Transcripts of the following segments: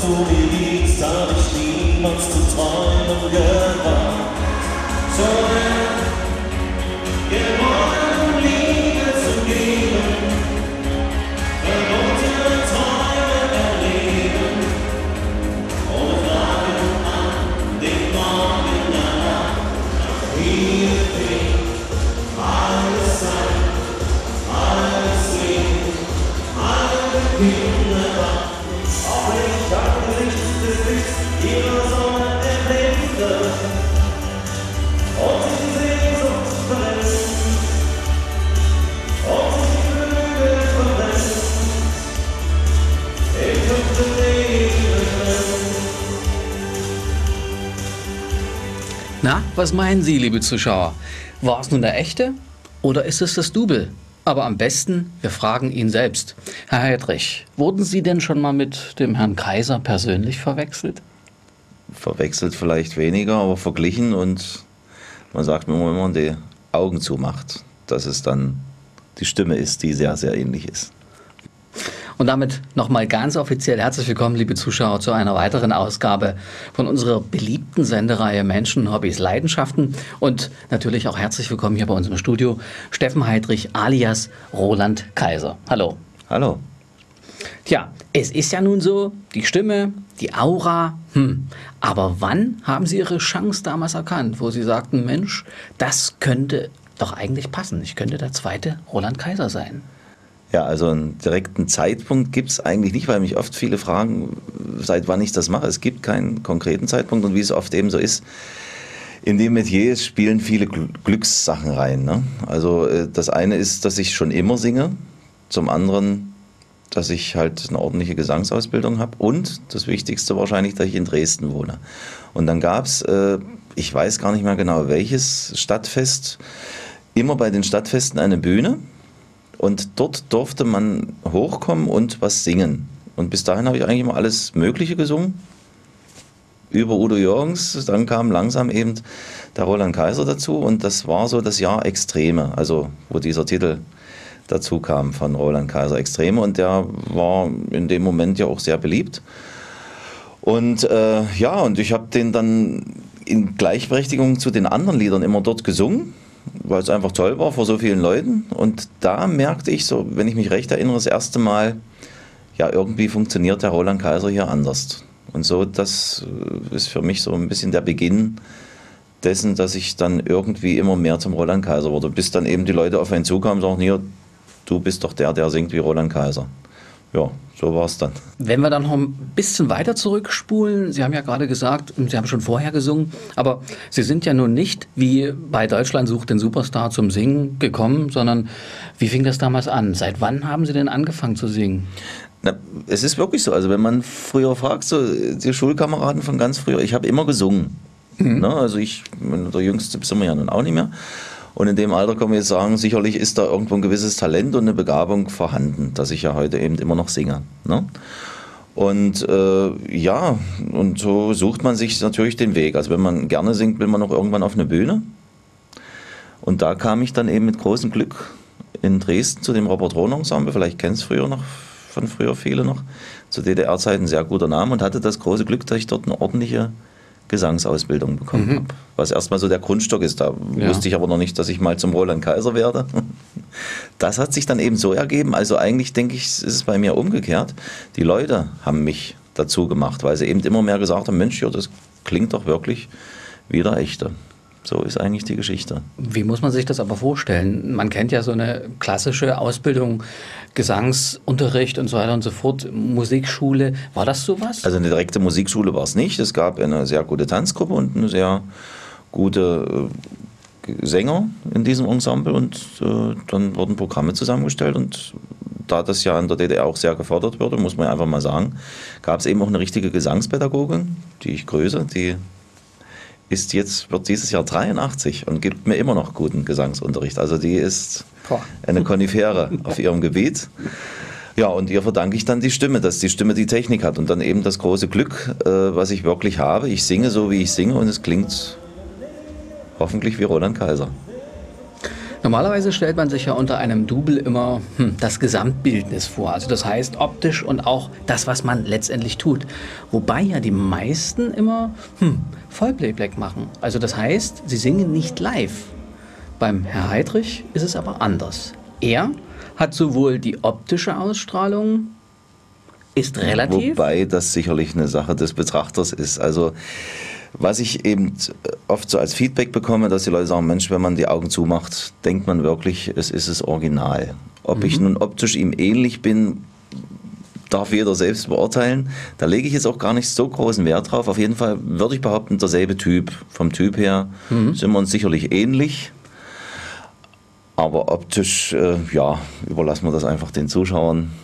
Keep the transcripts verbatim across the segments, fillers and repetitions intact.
du mir liegst, hab ich niemals zu träumen gewagt. So wir wollen Liebe zu geben, verbotene Träume erleben, ohne Fragen an den Morgen danach. Hier fehlt alles sein, alles Leben, alle Kinder warten. Auch ich habe Gesicht des Lichts ihrer Sonne erblickte. Und die Sehnsucht verlässt, und die Flügel verlässt, ich hüpfe Leben. Na, was meinen Sie, liebe Zuschauer? War es nun der echte oder ist es das Double? Aber am besten, wir fragen ihn selbst. Herr Heydrich, wurden Sie denn schon mal mit dem Herrn Kaiser persönlich verwechselt? Verwechselt vielleicht weniger, aber verglichen, und man sagt mir immer, wenn man die Augen zumacht, dass es dann die Stimme ist, die sehr, sehr ähnlich ist. Und damit nochmal ganz offiziell herzlich willkommen, liebe Zuschauer, zu einer weiteren Ausgabe von unserer beliebten Sendereihe Menschen, Hobbys, Leidenschaften. Und natürlich auch herzlich willkommen hier bei uns im Studio Steffen Heydrich alias Roland Kaiser. Hallo. Hallo. Tja, es ist ja nun so, die Stimme, die Aura, hm. Aber wann haben Sie Ihre Chance damals erkannt, wo Sie sagten, Mensch, das könnte doch eigentlich passen. Ich könnte der zweite Roland Kaiser sein. Ja, also einen direkten Zeitpunkt gibt es eigentlich nicht, weil mich oft viele fragen, seit wann ich das mache. Es gibt keinen konkreten Zeitpunkt, und wie es oft eben so ist, in dem Metier spielen viele Glückssachen rein, ne? Also das eine ist, dass ich schon immer singe, zum anderen, dass ich halt eine ordentliche Gesangsausbildung habe, und das Wichtigste wahrscheinlich, dass ich in Dresden wohne. Und dann gab es, äh, ich weiß gar nicht mehr genau welches Stadtfest, immer bei den Stadtfesten eine Bühne. Und dort durfte man hochkommen und was singen. Und bis dahin habe ich eigentlich immer alles Mögliche gesungen. Über Udo Jürgens, dann kam langsam eben der Roland Kaiser dazu. Und das war so das Jahr Extreme, also wo dieser Titel dazu kam von Roland Kaiser, Extreme. Und der war in dem Moment ja auch sehr beliebt. Und äh, ja, und ich habe den dann in Gleichberechtigung zu den anderen Liedern immer dort gesungen, weil es einfach toll war vor so vielen Leuten. Und da merkte ich so, wenn ich mich recht erinnere, das erste Mal, ja, irgendwie funktioniert der Roland Kaiser hier anders. Und so, das ist für mich so ein bisschen der Beginn dessen, dass ich dann irgendwie immer mehr zum Roland Kaiser wurde. Bis dann eben die Leute auf einen zukamen und sagten, hier, du bist doch der, der singt wie Roland Kaiser. Ja, so war es dann. Wenn wir dann noch ein bisschen weiter zurückspulen, Sie haben ja gerade gesagt, Sie haben schon vorher gesungen, aber Sie sind ja nun nicht wie bei Deutschland sucht den Superstar zum Singen gekommen, sondern wie fing das damals an? Seit wann haben Sie denn angefangen zu singen? Na, es ist wirklich so, also wenn man früher fragt, so die Schulkameraden von ganz früher, ich habe immer gesungen. Mhm. Na, also ich, der Jüngste sind wir ja nun auch nicht mehr. Und in dem Alter kann man jetzt sagen, sicherlich ist da irgendwo ein gewisses Talent und eine Begabung vorhanden, dass ich ja heute eben immer noch singe. Ne? Und äh, ja, und so sucht man sich natürlich den Weg. Also wenn man gerne singt, will man noch irgendwann auf eine Bühne. Und da kam ich dann eben mit großem Glück in Dresden zu dem Robert-Rohn-Ensemble, vielleicht kennen es früher noch, von früher viele noch, zu D D R-Zeiten ein sehr guter Name, und hatte das große Glück, dass ich dort eine ordentliche Gesangsausbildung bekommen mhm. habe. Was erstmal so der Grundstock ist. Da ja. wusste ich aber noch nicht, dass ich mal zum Roland Kaiser werde. Das hat sich dann eben so ergeben. Also eigentlich denke ich, ist es bei mir umgekehrt. Die Leute haben mich dazu gemacht, weil sie eben immer mehr gesagt haben, Mensch, ja, das klingt doch wirklich wie der Echte. So ist eigentlich die Geschichte. Wie muss man sich das aber vorstellen? Man kennt ja so eine klassische Ausbildung, Gesangsunterricht und so weiter und so fort, Musikschule. War das sowas? Also eine direkte Musikschule war es nicht. Es gab eine sehr gute Tanzgruppe und eine sehr gute äh, Sänger in diesem Ensemble, und äh, dann wurden Programme zusammengestellt, und da das ja in der D D R auch sehr gefördert wurde, muss man einfach mal sagen, gab es eben auch eine richtige Gesangspädagogin, die ich grüße, die ist jetzt, wird dieses Jahr dreiundachtzig und gibt mir immer noch guten Gesangsunterricht. Also die ist eine Konifere auf ihrem Gebiet. Ja, und ihr verdanke ich dann die Stimme, dass die Stimme die Technik hat, und dann eben das große Glück, äh, was ich wirklich habe. Ich singe so, wie ich singe, und es klingt hoffentlich wie Roland Kaiser. Normalerweise stellt man sich ja unter einem Double immer hm, das Gesamtbildnis vor. Also das heißt optisch und auch das, was man letztendlich tut. Wobei ja die meisten immer hm, Vollplayback machen. Also das heißt, sie singen nicht live. Beim Herr Heidrich ist es aber anders. Er hat sowohl die optische Ausstrahlung, ist relativ... Wobei das sicherlich eine Sache des Betrachters ist. Also was ich eben oft so als Feedback bekomme, dass die Leute sagen, Mensch, wenn man die Augen zumacht, denkt man wirklich, es ist das Original. Ob mhm. ich nun optisch ihm ähnlich bin, darf jeder selbst beurteilen. Da lege ich jetzt auch gar nicht so großen Wert drauf. Auf jeden Fall würde ich behaupten, derselbe Typ. Vom Typ her mhm. sind wir uns sicherlich ähnlich. Aber optisch, äh, ja, überlassen wir das einfach den Zuschauern.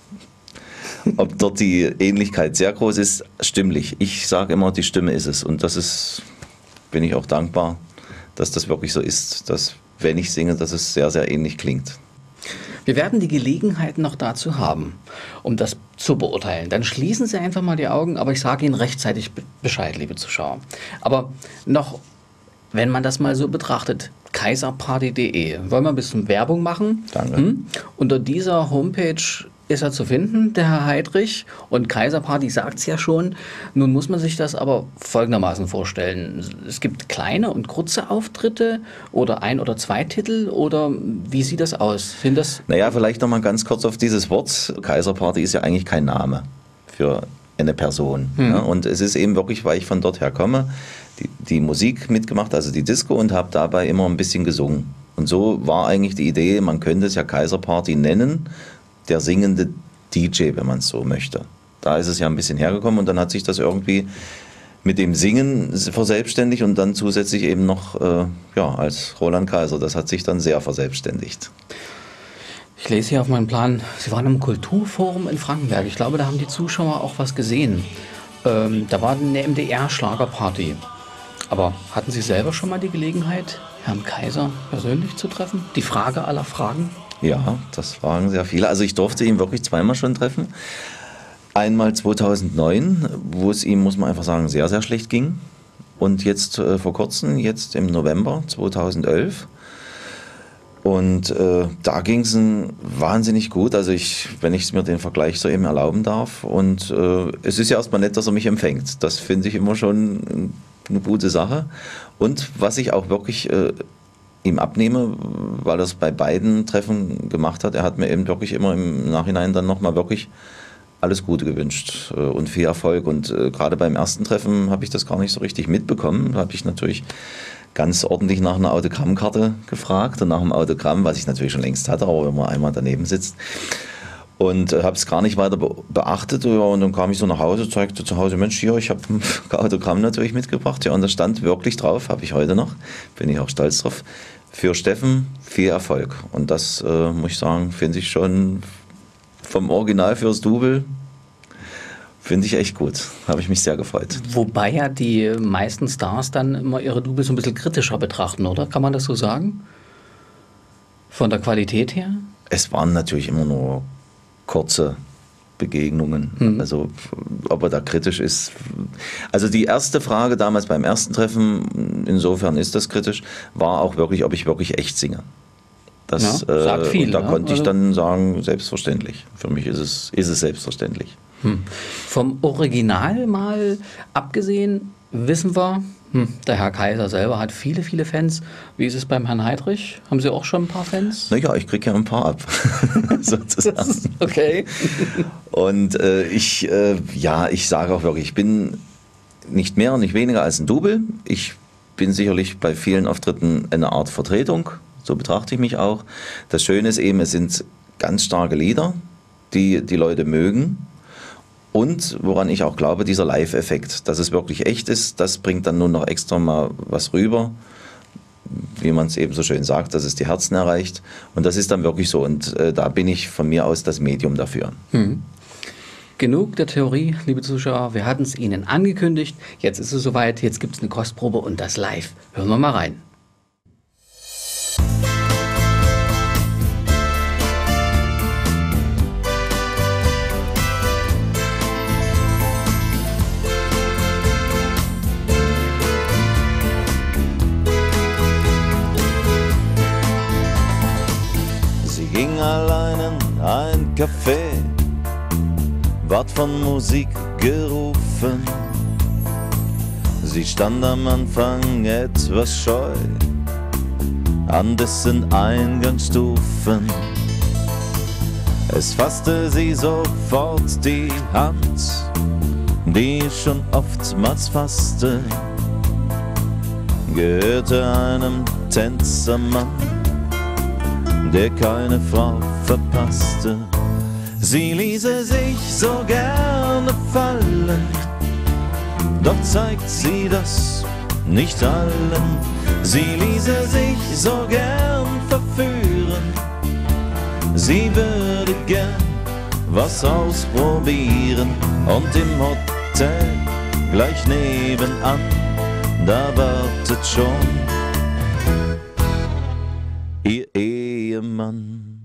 Ob dort die Ähnlichkeit sehr groß ist, stimmlich. Ich sage immer, die Stimme ist es. Und das ist, bin ich auch dankbar, dass das wirklich so ist, dass, wenn ich singe, dass es sehr, sehr ähnlich klingt. Wir werden die Gelegenheit noch dazu haben, um das zu beurteilen. Dann schließen Sie einfach mal die Augen, aber ich sage Ihnen rechtzeitig Bescheid, liebe Zuschauer. Aber noch, wenn man das mal so betrachtet, kaiserparty punkt de. Wollen wir ein bisschen Werbung machen? Danke. Hm? Unter dieser Homepage ist er zu finden, der Herr Heidrich. Und Kaiserparty sagt es ja schon. Nun muss man sich das aber folgendermaßen vorstellen. Es gibt kleine und kurze Auftritte oder ein oder zwei Titel oder wie sieht das aus? Sind das naja, vielleicht noch mal ganz kurz auf dieses Wort. Kaiserparty ist ja eigentlich kein Name für eine Person. Hm. Ja, und es ist eben wirklich, weil ich von dort her komme, die, die Musik mitgemacht, also die Disco, und habe dabei immer ein bisschen gesungen. Und so war eigentlich die Idee, man könnte es ja Kaiserparty nennen, der singende D J, wenn man es so möchte. Da ist es ja ein bisschen hergekommen und dann hat sich das irgendwie mit dem Singen verselbstständigt und dann zusätzlich eben noch äh, ja, als Roland Kaiser. Das hat sich dann sehr verselbstständigt. Ich lese hier auf meinem Plan, Sie waren im Kulturforum in Frankenberg. Ich glaube, da haben die Zuschauer auch was gesehen. Ähm, da war eine M D R-Schlagerparty. Aber hatten Sie selber schon mal die Gelegenheit, Herrn Kaiser persönlich zu treffen? Die Frage aller Fragen? Ja, das fragen sehr viele. Also ich durfte ihn wirklich zweimal schon treffen. Einmal zweitausendneun, wo es ihm, muss man einfach sagen, sehr, sehr schlecht ging. Und jetzt äh, vor kurzem, jetzt im November zweitausendelf. Und äh, da ging es wahnsinnig gut. Also ich, wenn ich mir den Vergleich so eben erlauben darf. Und äh, es ist ja erstmal nett, dass er mich empfängt. Das finde ich immer schon eine gute Sache. Und was ich auch wirklich äh, ihm abnehme, weil er es bei beiden Treffen gemacht hat, er hat mir eben wirklich immer im Nachhinein dann nochmal wirklich alles Gute gewünscht äh, und viel Erfolg. Und äh, gerade beim ersten Treffen habe ich das gar nicht so richtig mitbekommen. Da habe ich natürlich ganz ordentlich nach einer Autogrammkarte gefragt und nach einem Autogramm, was ich natürlich schon längst hatte, aber wenn man einmal daneben sitzt. Und äh, habe es gar nicht weiter be beachtet. Ja, und dann kam ich so nach Hause, zeigte zu Hause, Mensch, hier, ich habe ein Autogramm natürlich mitgebracht. Ja, und da stand wirklich drauf, habe ich heute noch, bin ich auch stolz drauf, für Steffen viel Erfolg. Und das, äh, muss ich sagen, finde ich schon vom Original fürs Double, finde ich echt gut. Habe ich mich sehr gefreut. Wobei ja die meisten Stars dann immer ihre Double so ein bisschen kritischer betrachten, oder? Kann man das so sagen? Von der Qualität her? Es waren natürlich immer nur kurze Begegnungen. Mhm. Also ob er da kritisch ist. Also die erste Frage damals beim ersten Treffen, insofern ist das kritisch, war auch wirklich, ob ich wirklich echt singe. Das, ja, sagt äh, viel, und da ne? konnte also ich dann sagen, selbstverständlich. Für mich ist es, ist es selbstverständlich. Hm. Vom Original mal abgesehen, wissen wir, hm, der Herr Kaiser selber hat viele, viele Fans. Wie ist es beim Herrn Heidrich? Haben Sie auch schon ein paar Fans? Naja, ich kriege ja ein paar ab. Sozusagen. Okay. Und äh, ich, äh, ja, ich sage auch wirklich, ich bin nicht mehr und nicht weniger als ein Double. Ich bin sicherlich bei vielen Auftritten eine Art Vertretung. So betrachte ich mich auch. Das Schöne ist eben, es sind ganz starke Lieder, die die Leute mögen. Und woran ich auch glaube, dieser Live-Effekt, dass es wirklich echt ist, das bringt dann nur noch extra mal was rüber, wie man es eben so schön sagt, dass es die Herzen erreicht. Und das ist dann wirklich so. Und äh, da bin ich von mir aus das Medium dafür. Hm. Genug der Theorie, liebe Zuschauer. Wir hatten es Ihnen angekündigt. Jetzt ist es soweit. Jetzt gibt es eine Kostprobe und das live. Hören wir mal rein. Café, ward von Musik gerufen. Sie stand am Anfang etwas scheu an dessen Eingangsstufen. Es fasste sie sofort die Hand, die ich schon oftmals fasste, gehörte einem Tänzermann, der keine Frau verpasste. Sie ließe sich so gerne fallen, doch zeigt sie das nicht allen. Sie ließe sich so gern verführen, sie würde gern was ausprobieren. Und im Hotel gleich nebenan, da wartet schon ihr Ehemann.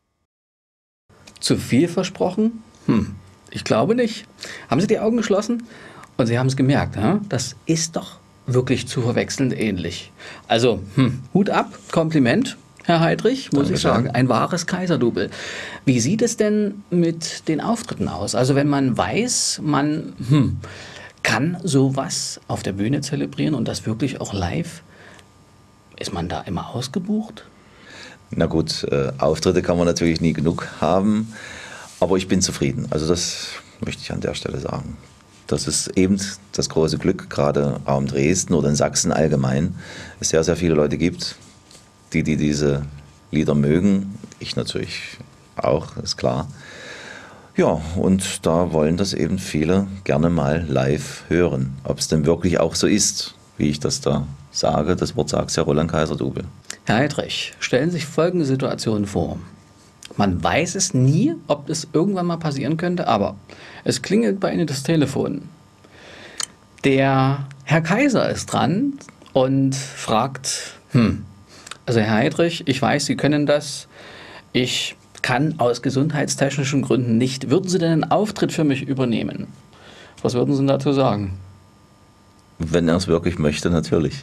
Zu viel versprochen? Hm, ich glaube nicht. Haben Sie die Augen geschlossen? Und Sie haben es gemerkt, ja? Das ist doch wirklich zu verwechselnd ähnlich. Also, hm, Hut ab, Kompliment, Herr Heidrich, muss Dankeschön. ich sagen. Ein wahres Kaiserdouble. Wie sieht es denn mit den Auftritten aus? Also, wenn man weiß, man hm, kann sowas auf der Bühne zelebrieren und das wirklich auch live, ist man da immer ausgebucht? Na gut, äh, Auftritte kann man natürlich nie genug haben, aber ich bin zufrieden. Also das möchte ich an der Stelle sagen. Das ist eben das große Glück, gerade Raum Dresden oder in Sachsen allgemein, es sehr, sehr viele Leute gibt, die, die diese Lieder mögen. Ich natürlich auch, ist klar. Ja, und da wollen das eben viele gerne mal live hören. Ob es denn wirklich auch so ist, wie ich das da sage, das Wort sagt ja Roland Kaiser-Double. Herr Heidrich, stellen Sie sich folgende Situation vor. Man weiß es nie, ob das irgendwann mal passieren könnte, aber es klingelt bei Ihnen das Telefon. Der Herr Kaiser ist dran und fragt, hm, also Herr Heidrich, ich weiß, Sie können das, ich kann aus gesundheitstechnischen Gründen nicht. Würden Sie denn einen Auftritt für mich übernehmen? Was würden Sie dazu sagen? Wenn er es wirklich möchte, natürlich.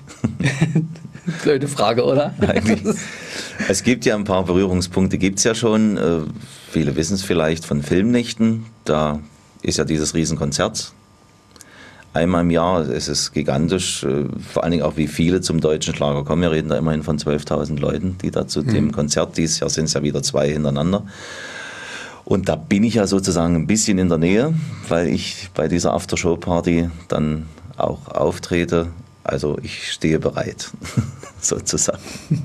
Blöde Frage, oder? Eigentlich. Es gibt ja ein paar Berührungspunkte, gibt es ja schon. Äh, viele wissen es vielleicht von Filmnächten. Da ist ja dieses Riesenkonzert. Einmal im Jahr, es ist gigantisch. Äh, vor allen Dingen auch, wie viele zum deutschen Schlager kommen. Wir reden da immerhin von zwölftausend Leuten, die da zu mhm. dem Konzert, dieses Jahr sind es ja wieder zwei hintereinander. Und da bin ich ja sozusagen ein bisschen in der Nähe, weil ich bei dieser Aftershow-Party dann auch auftrete. Also ich stehe bereit, sozusagen.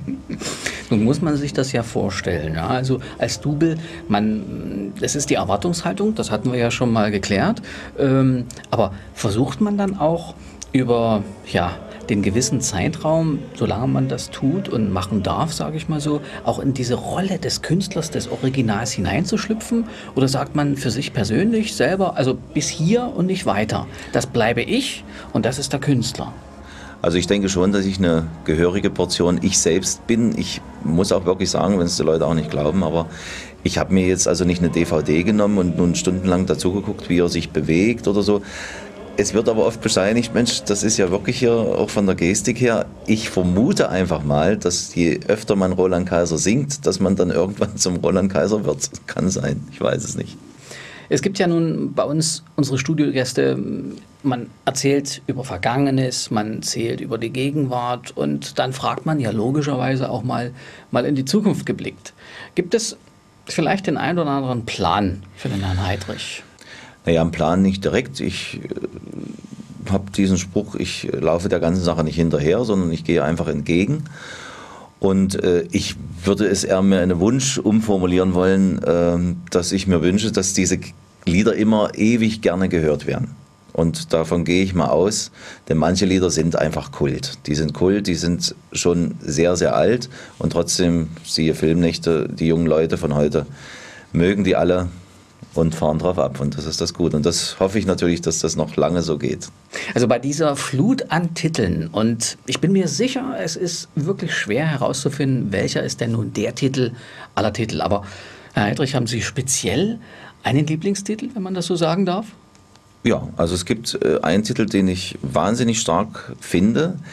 Nun muss man sich das ja vorstellen. Ja? Also als Double, man, das ist die Erwartungshaltung, das hatten wir ja schon mal geklärt. Ähm, aber versucht man dann auch über ja, den gewissen Zeitraum, solange man das tut und machen darf, sage ich mal so, auch in diese Rolle des Künstlers, des Originals hineinzuschlüpfen? Oder sagt man für sich persönlich selber, also bis hier und nicht weiter, das bleibe ich und das ist der Künstler? Also ich denke schon, dass ich eine gehörige Portion ich selbst bin. Ich muss auch wirklich sagen, wenn es die Leute auch nicht glauben, aber ich habe mir jetzt also nicht eine D V D genommen und nun stundenlang dazu geguckt, wie er sich bewegt oder so. Es wird aber oft bescheinigt, Mensch, das ist ja wirklich hier auch von der Gestik her. Ich vermute einfach mal, dass je öfter man Roland Kaiser singt, dass man dann irgendwann zum Roland Kaiser wird. Kann sein, ich weiß es nicht. Es gibt ja nun bei uns unsere Studiogäste, man erzählt über Vergangenes, man erzählt über die Gegenwart und dann fragt man ja logischerweise auch mal, mal in die Zukunft geblickt. Gibt es vielleicht den einen oder anderen Plan für den Herrn Heidrich? Naja, einen Plan nicht direkt. Ich äh, habe diesen Spruch, ich laufe der ganzen Sache nicht hinterher, sondern ich gehe einfach entgegen. Und äh, ich würde es eher mir einen Wunsch umformulieren wollen, äh, dass ich mir wünsche, dass diese Lieder immer ewig gerne gehört werden. Und davon gehe ich mal aus, denn manche Lieder sind einfach Kult. Die sind Kult, die sind schon sehr, sehr alt und trotzdem, siehe Filmnächte, die jungen Leute von heute mögen die alle und fahren drauf ab und das ist das Gute. Und das hoffe ich natürlich, dass das noch lange so geht. Also bei dieser Flut an Titeln und ich bin mir sicher, es ist wirklich schwer herauszufinden, welcher ist denn nun der Titel aller Titel. Aber Herr Heidrich, haben Sie speziell einen Lieblingstitel, wenn man das so sagen darf? Ja, also es gibt äh, einen Titel, den ich wahnsinnig stark finde.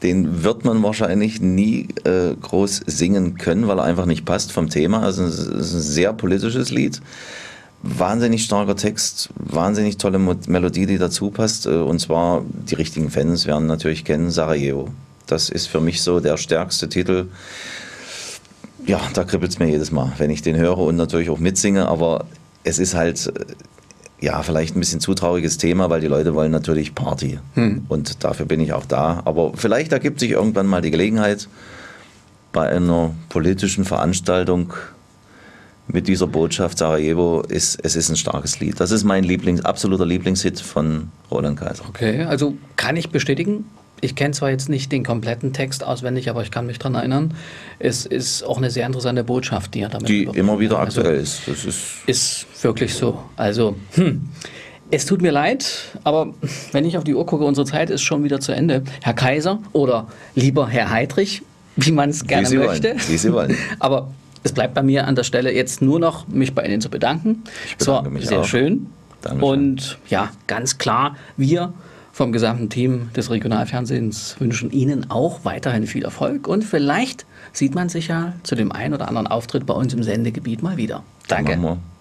Den wird man wahrscheinlich nie äh, groß singen können, weil er einfach nicht passt vom Thema. Also es ist ein sehr politisches Lied. Wahnsinnig starker Text, wahnsinnig tolle Mo- Melodie, die dazu passt. Äh, und zwar, die richtigen Fans werden natürlich kennen, Sarajevo. Das ist für mich so der stärkste Titel. Ja, da kribbelt es mir jedes Mal, wenn ich den höre und natürlich auch mitsinge. Aber es ist halt, äh, ja, vielleicht ein bisschen zu trauriges Thema, weil die Leute wollen natürlich Party. Hm. Und dafür bin ich auch da. Aber vielleicht ergibt sich irgendwann mal die Gelegenheit, bei einer politischen Veranstaltung mit dieser Botschaft, Sarajevo, ist, es ist ein starkes Lied. Das ist mein Lieblings, absoluter Lieblingshit von Roland Kaiser. Okay, also kann ich bestätigen. Ich kenne zwar jetzt nicht den kompletten Text auswendig, aber ich kann mich daran erinnern. Es ist auch eine sehr interessante Botschaft, die er damit Die überbringt. immer wieder aktuell also, ist. Das ist. Ist wirklich so. Also, hm. Es tut mir leid, aber wenn ich auf die Uhr gucke, unsere Zeit ist schon wieder zu Ende. Herr Kaiser oder lieber Herr Heidrich, wie man es gerne Sie möchte. wollen, wie Sie wollen. Aber es bleibt bei mir an der Stelle jetzt nur noch, mich bei Ihnen zu bedanken. Ich Es war bedanke mich sehr auch. schön. Dankeschön. Und ja, ganz klar, wir vom gesamten Team des Regionalfernsehens wünschen Ihnen auch weiterhin viel Erfolg. Und vielleicht sieht man sich ja zu dem einen oder anderen Auftritt bei uns im Sendegebiet mal wieder. Danke. Machen wir.